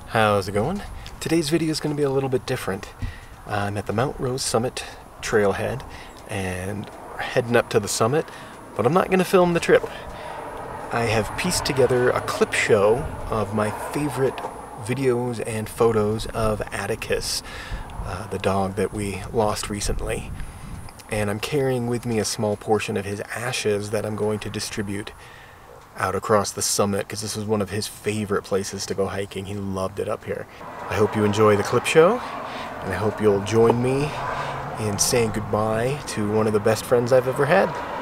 How's it going? Today's video is going to be a little bit different. I'm at the Mount Rose Summit trailhead and heading up to the summit, but I'm not going to film the trip. I have pieced together a clip show of my favorite videos and photos of Atticus, the dog that we lost recently. And I'm carrying with me a small portion of his ashes that I'm going to distribute out across the summit because this was one of his favorite places to go hiking. He loved it up here. I hope you enjoy the clip show, and I hope you'll join me in saying goodbye to one of the best friends I've ever had.